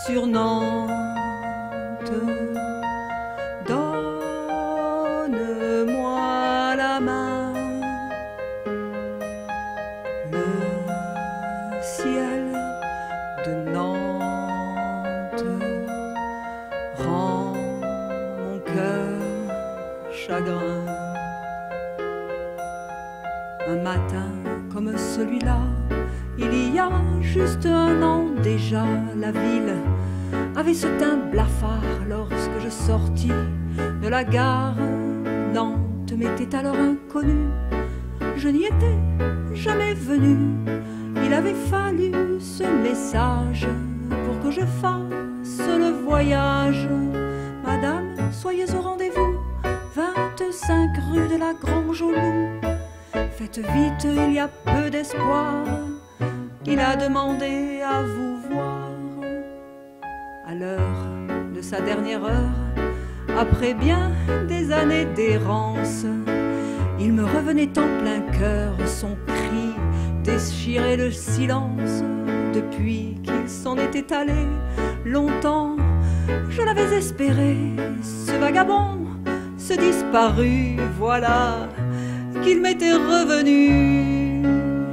sur Nantes. Donne-moi la main, le ciel de Nantes rend mon cœur chagrin. Un matin comme celui-là, il y a juste un an déjà, la ville avait ce teint blafard lorsque je sortis de la gare. Nantes m'était alors inconnue, je n'y étais jamais venue. Il avait fallu ce message pour que je fasse le voyage. Madame, soyez au rendez-vous, 25 rue de la Grange au Loup. Faites vite, il y a peu d'espoir, il a demandé à vous voir. À l'heure de sa dernière heure, après bien des années d'errance, il me revenait en plein cœur, son cri déchirait le silence. Depuis qu'il s'en était allé longtemps, je l'avais espéré, ce vagabond, ce disparu, voilà qu'il m'était revenu.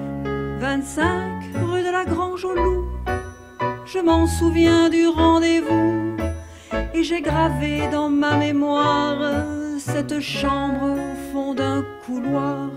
25 rue de la Grange au Loup, je m'en souviens du rendez-vous, et j'ai gravé dans ma mémoire cette chambre au fond d'un couloir.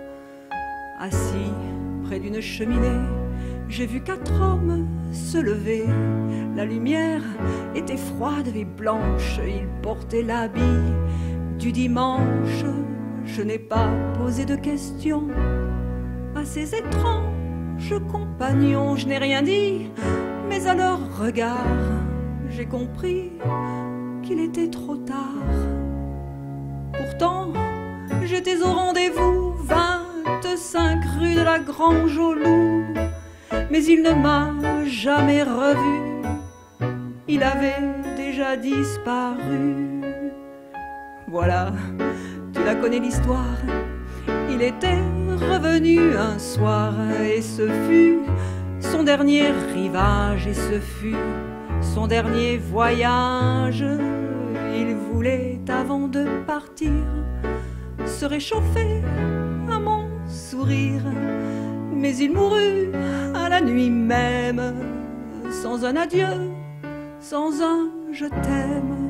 Assis près d'une cheminée, j'ai vu 4 hommes se lever. La lumière était froide et blanche, ils portaient l'habit du dimanche. Je n'ai pas posé de questions à ces étranges compagnons, je n'ai rien dit, mais à leur regard, j'ai compris qu'il était trop tard. Pourtant, j'étais au rendez-vous, 25 rue de la Grange au Loup, mais il ne m'a jamais revu, il avait déjà disparu. Voilà, tu la connais l'histoire, il était revenu un soir, et ce fut son dernier rivage, et ce fut son dernier voyage. Il voulait, avant de partir, se réchauffer à mon sourire, mais il mourut à la nuit même, sans un adieu, sans un je t'aime.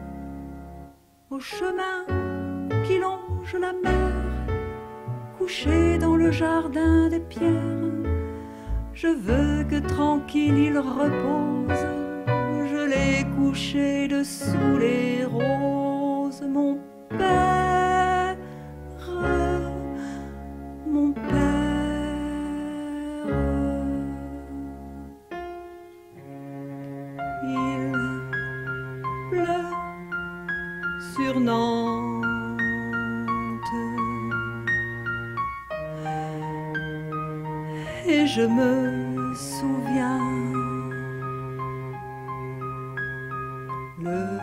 Au chemin qui longe la mer, couché dans le jardin des pierres, je veux que tranquille il repose. Je l'ai couché dessous les roses. Mon père, mon père. Il pleut sur Nantes, et je me souviens, le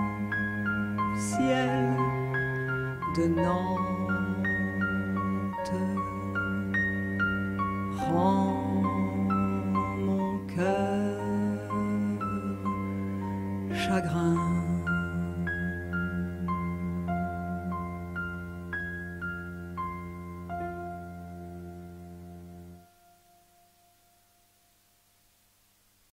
ciel de Nantes rend